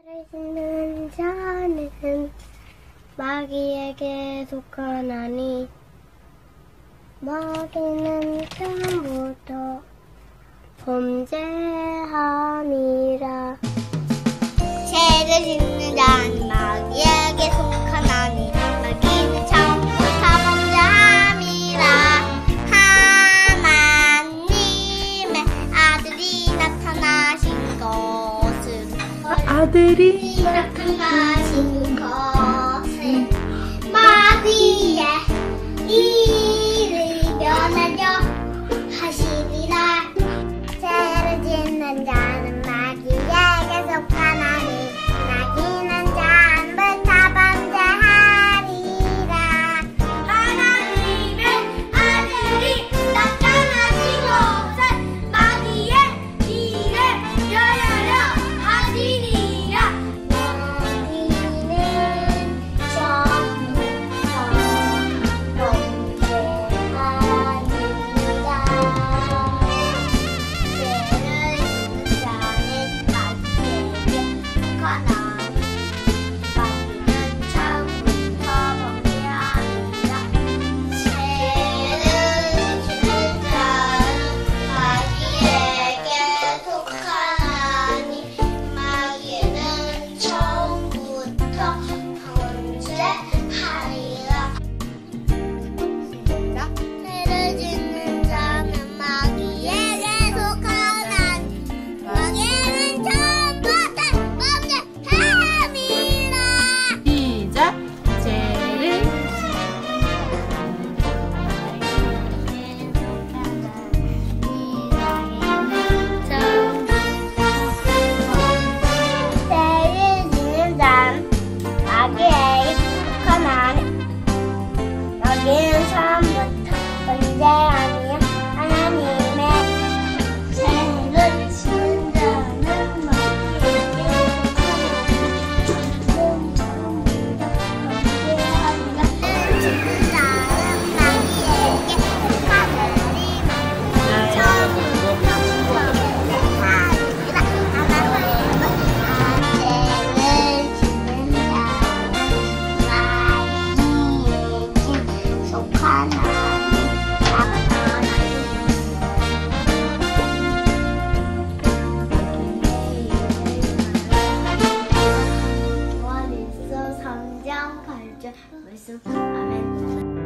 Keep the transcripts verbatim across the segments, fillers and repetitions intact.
는 자는 마귀에게 속하나니 마귀는 처음부터 범죄함이라. 죄를 짓는 자는 마귀에게 속하나니 마귀는 처음부터 범죄함이라. 하나님의 아들이 나타나신 것은 아들이 나타나신 것은 마귀의 일을 면하려 하시리라. 죄를 짓는 자는 마귀에게 속하나니 마귀는 처음부터 범죄하리라. 하나님의 아들이 나타나신 것은 마귀의 일을 면하려 하시리라. 마귀는 처음부터 범죄하리라. 마귀는 처음부터 범죄함이라. 하나님의 죄를 짓는 자는 마귀에게 속하나니 마귀는 처음부터 범죄함이라. 말씀 아멘.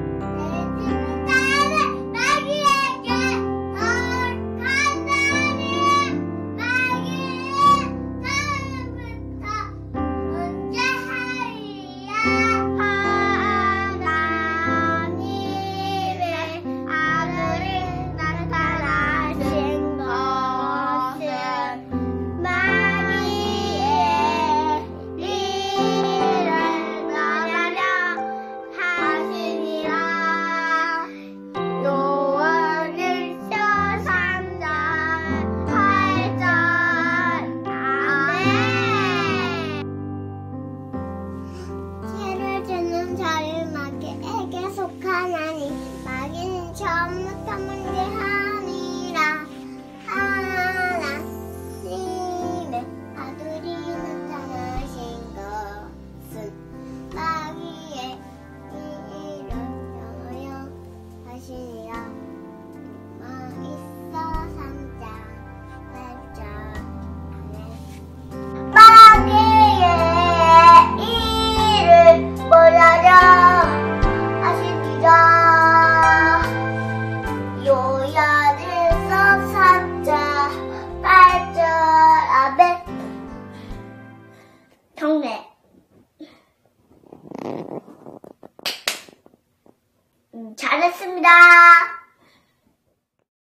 속하나니 마귀는 처음부터 범죄함이라. 하나님의 아들이 나타나신 것은 마귀의 일을 명하여 하시니라. 마이서 삼 장 팔 절. 마귀의 일을 보여줘 요한일서 삼 장 팔 절. 아멘. 경례. 음, 잘했습니다.